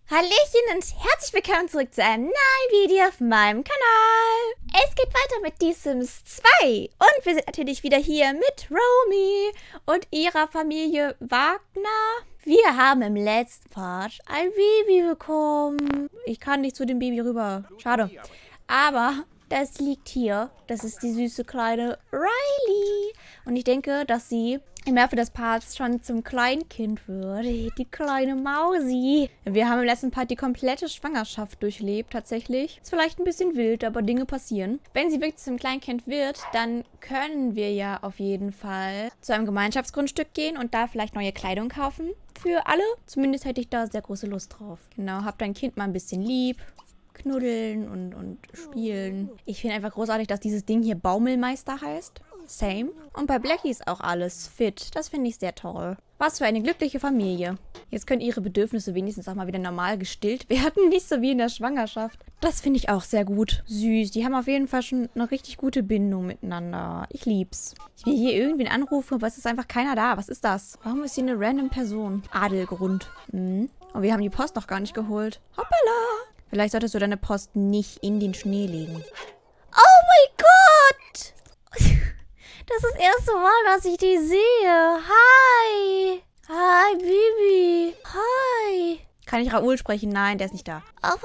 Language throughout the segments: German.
Hallöchen und herzlich willkommen zurück zu einem neuen Video auf meinem Kanal. Es geht weiter mit Die Sims 2 und wir sind natürlich wieder hier mit Romy und ihrer Familie Wagner. Wir haben im letzten Part ein Baby bekommen. Ich kann nicht zu dem Baby rüber. Schade. Aber das liegt hier. Das ist die süße kleine Riley. Und ich denke, dass sie im Laufe des Parts schon zum Kleinkind wird. Die kleine Mausi. Wir haben im letzten Part die komplette Schwangerschaft durchlebt, tatsächlich. Ist vielleicht ein bisschen wild, aber Dinge passieren. Wenn sie wirklich zum Kleinkind wird, dann können wir ja auf jeden Fall zu einem Gemeinschaftsgrundstück gehen und da vielleicht neue Kleidung kaufen. Für alle. Zumindest hätte ich da sehr große Lust drauf. Genau, hab dein Kind mal ein bisschen lieb. Knuddeln und spielen. Ich finde einfach großartig, dass dieses Ding hier Baumelmeister heißt. Same. Und bei Blackie ist auch alles fit. Das finde ich sehr toll. Was für eine glückliche Familie. Jetzt können ihre Bedürfnisse wenigstens auch mal wieder normal gestillt werden. Nicht so wie in der Schwangerschaft. Das finde ich auch sehr gut. Süß. Die haben auf jeden Fall schon eine richtig gute Bindung miteinander. Ich lieb's. Ich will hier irgendwen anrufen, aber es ist einfach keiner da. Was ist das? Warum ist hier eine random Person? Adelgrund. Und wir haben die Post noch gar nicht geholt. Hoppala. Vielleicht solltest du deine Post nicht in den Schnee legen. Oh mein Gott! Das ist das erste Mal, dass ich die sehe. Hi! Hi, Bibi. Hi. Kann ich Raoul sprechen? Nein, der ist nicht da. Aber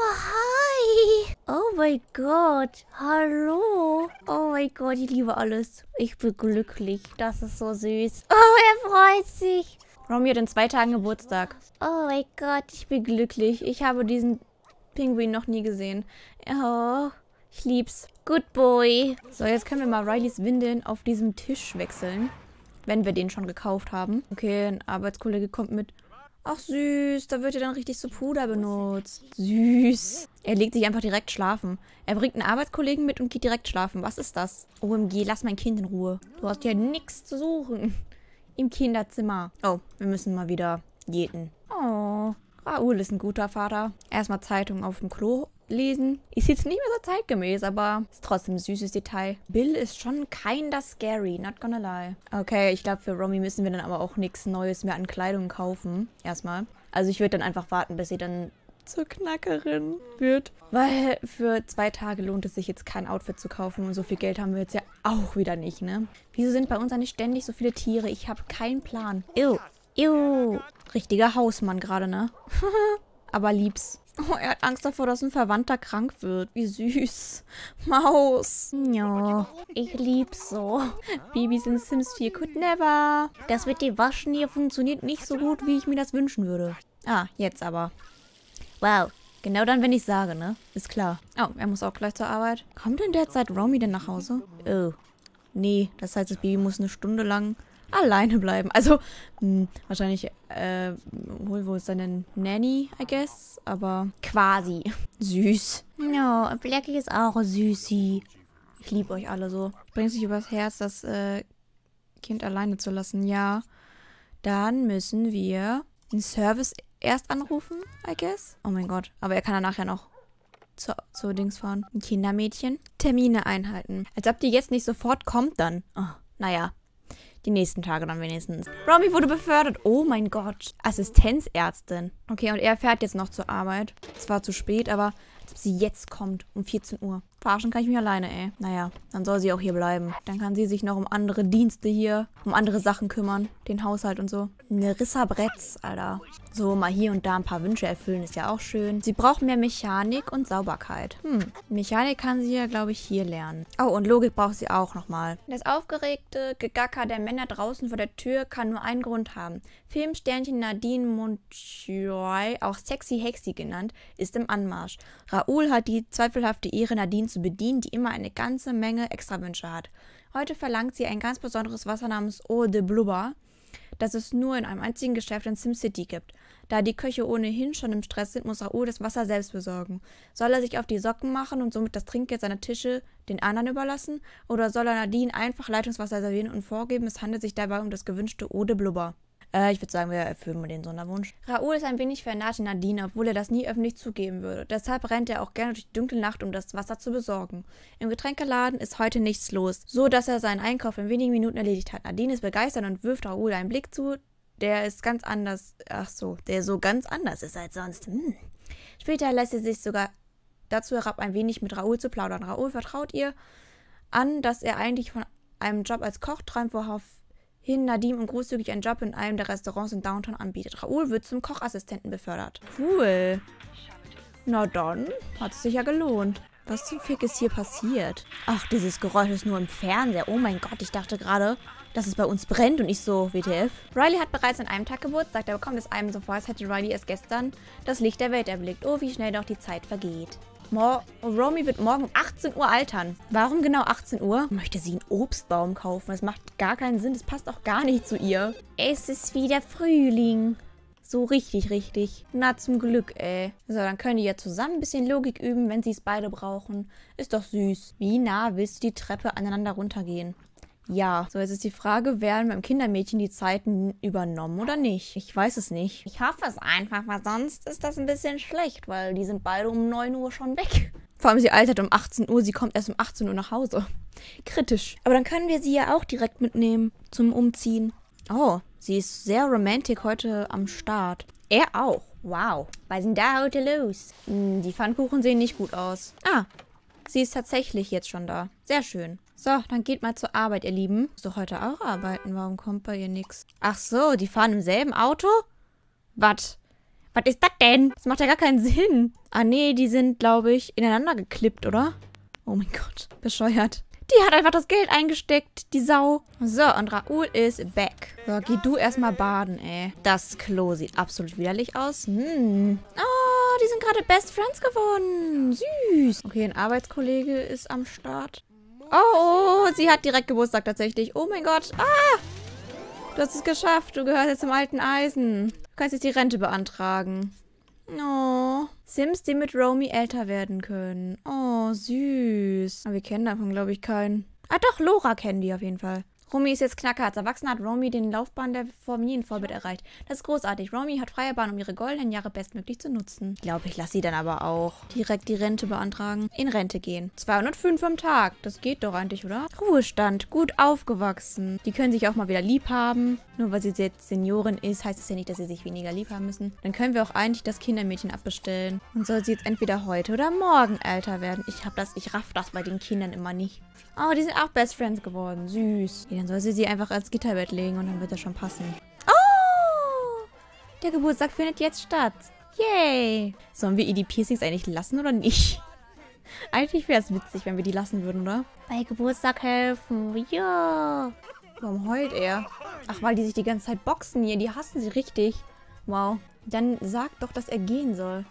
hi! Oh mein Gott. Hallo. Oh mein Gott, ich liebe alles. Ich bin glücklich. Das ist so süß. Oh, er freut sich. Romy hat in 2 Tagen Geburtstag. Oh mein Gott, ich bin glücklich. Ich habe diesen Pinguin noch nie gesehen. Oh, ich lieb's. Good boy. So, jetzt können wir mal Rileys Windeln auf diesem Tisch wechseln. Wenn wir den schon gekauft haben. Okay, ein Arbeitskollege kommt mit. Ach süß, da wird ja dann richtig so Puder benutzt. Süß. Er legt sich einfach direkt schlafen. Er bringt einen Arbeitskollegen mit und geht direkt schlafen. Was ist das? OMG, lass mein Kind in Ruhe. Du hast ja nichts zu suchen. Im Kinderzimmer. Oh, wir müssen mal wieder jäten. Oh. Raoul ist ein guter Vater. Erstmal Zeitung auf dem Klo lesen. Ist jetzt nicht mehr so zeitgemäß, aber ist trotzdem ein süßes Detail. Bill ist schon kinda scary, not gonna lie. Okay, ich glaube, für Romy müssen wir dann aber auch nichts Neues mehr an Kleidung kaufen. Erstmal. Also ich würde dann einfach warten, bis sie dann zur Knackerin wird. Weil für 2 Tage lohnt es sich jetzt kein Outfit zu kaufen. Und so viel Geld haben wir jetzt ja auch wieder nicht, ne? Wieso sind bei uns eigentlich ständig so viele Tiere? Ich habe keinen Plan. Ew. Ew. Richtiger Hausmann gerade, ne? Aber lieb's. Oh, er hat Angst davor, dass ein Verwandter krank wird. Wie süß. Maus. Ja, ich lieb's so. Babys in Sims 4 could never. Das mit dem Waschen hier funktioniert nicht so gut, wie ich mir das wünschen würde. Ah, jetzt aber. Wow. Genau dann, wenn ich sage, ne? Ist klar. Oh, er muss auch gleich zur Arbeit. Kommt in der Zeit Romy denn nach Hause? Oh. Nee, das heißt, das Baby muss 1 Stunde lang alleine bleiben. Also, wahrscheinlich, wo ist seine Nanny, I guess? Aber quasi. Süß. Ja, und Blackie ist auch süßi. Ich liebe euch alle so. Bringt sich übers Herz, das Kind alleine zu lassen. Ja. Dann müssen wir den Service erst anrufen, I guess. Oh mein Gott. Aber er kann danach ja noch zu Dings fahren. Ein Kindermädchen. Termine einhalten. Als ob die jetzt nicht sofort kommt dann. Oh, naja. Die nächsten Tage dann wenigstens. Romy wurde befördert. Oh mein Gott. Assistenzärztin. Okay, und er fährt jetzt noch zur Arbeit. Es war zu spät, aber als ob sie jetzt kommt. Um 14 Uhr. Verarschen kann ich mich alleine, ey. Naja, dann soll sie auch hier bleiben. Dann kann sie sich noch um andere Dienste hier, um andere Sachen kümmern. Den Haushalt und so. Nerissa Bretz, Alter. So, mal hier und da ein paar Wünsche erfüllen ist ja auch schön. Sie braucht mehr Mechanik und Sauberkeit. Mechanik kann sie ja, glaube ich, hier lernen. Oh, und Logik braucht sie auch nochmal. Das aufgeregte Gegacker der Männer draußen vor der Tür kann nur einen Grund haben. Filmsternchen Nadine Monchoy, auch Sexy Hexy genannt, ist im Anmarsch. Raoul hat die zweifelhafte Ehre, Nadine zu bedienen, die immer eine ganze Menge Extrawünsche hat. Heute verlangt sie ein ganz besonderes Wasser namens Eau de Blubber, das es nur in einem einzigen Geschäft in SimCity gibt. Da die Köche ohnehin schon im Stress sind, muss Raoul das Wasser selbst besorgen. Soll er sich auf die Socken machen und somit das Trinkgeld seiner Tische den anderen überlassen? Oder soll er Nadine einfach Leitungswasser servieren und vorgeben, es handelt sich dabei um das gewünschte Eau de Blubber? Ich würde sagen, wir erfüllen mal den Sonderwunsch. Raoul ist ein wenig vernarrt in Nadine, obwohl er das nie öffentlich zugeben würde. Deshalb rennt er auch gerne durch die dunkle Nacht, um das Wasser zu besorgen. Im Getränkeladen ist heute nichts los, so dass er seinen Einkauf in wenigen Minuten erledigt hat. Nadine ist begeistert und wirft Raoul einen Blick zu, der ist ganz anders. Ach so, der so ganz anders ist als sonst. Später lässt sie sich sogar dazu herab, ein wenig mit Raoul zu plaudern. Raoul vertraut ihr an, dass er eigentlich von einem Job als Koch träumt, woraufhin Nadim und großzügig einen Job in einem der Restaurants in Downtown anbietet. Raoul wird zum Kochassistenten befördert. Cool. Na dann, hat es sich ja gelohnt. Was zum Fick ist hier passiert? Ach, dieses Geräusch ist nur im Fernseher. Oh mein Gott, ich dachte gerade, dass es bei uns brennt und ich so, WTF. Riley hat bereits an einem Tag Geburtstag, da kommt es einem so vor, als hätte Riley erst gestern das Licht der Welt erblickt. Oh, wie schnell doch die Zeit vergeht. Romy wird morgen um 18 Uhr altern. Warum genau 18 Uhr? Möchte sie einen Obstbaum kaufen? Das macht gar keinen Sinn, das passt auch gar nicht zu ihr. Es ist wieder Frühling. So richtig, richtig. Na, zum Glück, ey. So, dann können die ja zusammen ein bisschen Logik üben, wenn sie es beide brauchen. Ist doch süß. Wie nah willst du die Treppe aneinander runtergehen? Ja. So, jetzt ist die Frage, werden beim Kindermädchen die Zeiten übernommen oder nicht? Ich weiß es nicht. Ich hoffe es einfach, weil sonst ist das ein bisschen schlecht, weil die sind beide um 9 Uhr schon weg. Vor allem, sie altert um 18 Uhr, sie kommt erst um 18 Uhr nach Hause. Kritisch. Aber dann können wir sie ja auch direkt mitnehmen zum Umziehen. Oh, sie ist sehr romantisch heute am Start. Er auch. Wow. Was ist denn da heute los? Die Pfannkuchen sehen nicht gut aus. Ah, sie ist tatsächlich jetzt schon da. Sehr schön. So, dann geht mal zur Arbeit, ihr Lieben. Muss doch heute auch arbeiten. Warum kommt bei ihr nichts? Ach so, die fahren im selben Auto? Was? Was ist das denn? Das macht ja gar keinen Sinn. Ah nee, die sind, glaube ich, ineinander geklippt, oder? Oh mein Gott, bescheuert. Die hat einfach das Geld eingesteckt, die Sau. So, und Raoul ist back. So, geh du erstmal baden, ey. Das Klo sieht absolut widerlich aus. Oh, die sind gerade Best Friends geworden. Süß. Okay, ein Arbeitskollege ist am Start. Oh, sie hat direkt Geburtstag tatsächlich. Oh mein Gott. Ah! Du hast es geschafft. Du gehörst jetzt zum alten Eisen. Du kannst jetzt die Rente beantragen. Oh. Sims, die mit Romy älter werden können. Oh, süß. Aber wir kennen davon, glaube ich, keinen. Ah doch, Laura kennen die auf jeden Fall. Romy ist jetzt Knacker. Als Erwachsener hat Romy den Laufbahn der Familienvorbild erreicht. Das ist großartig. Romy hat freie Bahn, um ihre goldenen Jahre bestmöglich zu nutzen. Ich glaube, ich lasse sie dann aber auch direkt die Rente beantragen. In Rente gehen. 205 am Tag. Das geht doch eigentlich, oder? Ruhestand. Gut aufgewachsen. Die können sich auch mal wieder lieb haben. Nur weil sie jetzt Seniorin ist, heißt es ja nicht, dass sie sich weniger lieb haben müssen. Dann können wir auch eigentlich das Kindermädchen abbestellen. Und soll sie jetzt entweder heute oder morgen älter werden. Ich raff das bei den Kindern immer nicht. Oh, die sind auch Best Friends geworden. Süß. Ja, dann soll sie einfach als Gitterbett legen und dann wird das schon passen. Oh! Der Geburtstag findet jetzt statt. Yay! Sollen wir ihr die Piercings eigentlich lassen oder nicht? Eigentlich wäre es witzig, wenn wir die lassen würden, oder? Bei Geburtstag helfen. Ja. Warum heult er? Ach, weil die sich die ganze Zeit boxen hier. Die hassen sie richtig. Wow. Dann sagt doch, dass er gehen soll.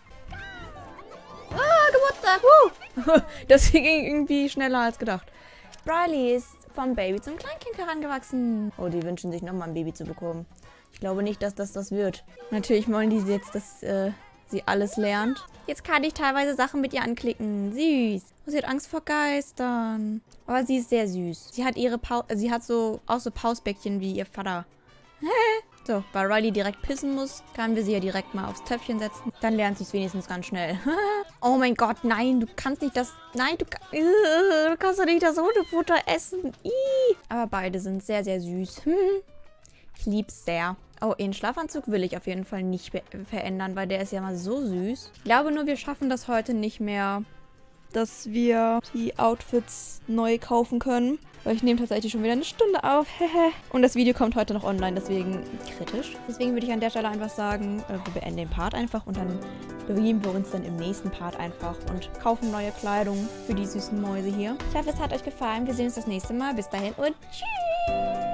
Ah, Geburtstag. Das ging irgendwie schneller als gedacht. Riley ist vom Baby zum Kleinkind herangewachsen. Oh, die wünschen sich nochmal ein Baby zu bekommen. Ich glaube nicht, dass das wird. Natürlich wollen die jetzt, dass sie alles lernt. Jetzt kann ich teilweise Sachen mit ihr anklicken. Süß. Oh, sie hat Angst vor Geistern. Aber sie ist sehr süß. Sie hat auch so Pausbäckchen wie ihr Vater. So, weil Riley direkt pissen muss, können wir sie ja direkt mal aufs Töpfchen setzen. Dann lernt sie es wenigstens ganz schnell. Oh mein Gott, nein, du kannst nicht das... Nein, du kannst doch nicht das Hundefutter essen. Aber beide sind sehr, sehr süß. Ich lieb's sehr. Oh, den Schlafanzug will ich auf jeden Fall nicht verändern, weil der ist ja mal so süß. Ich glaube nur, wir schaffen das heute nicht mehr, dass wir die Outfits neu kaufen können. Weil ich nehme tatsächlich schon wieder eine Stunde auf. Und das Video kommt heute noch online, deswegen kritisch. Deswegen würde ich an der Stelle einfach sagen, wir beenden den Part einfach und dann bewegen wir uns dann im nächsten Part einfach und kaufen neue Kleidung für die süßen Mäuse hier. Ich hoffe, es hat euch gefallen. Wir sehen uns das nächste Mal. Bis dahin und tschüss!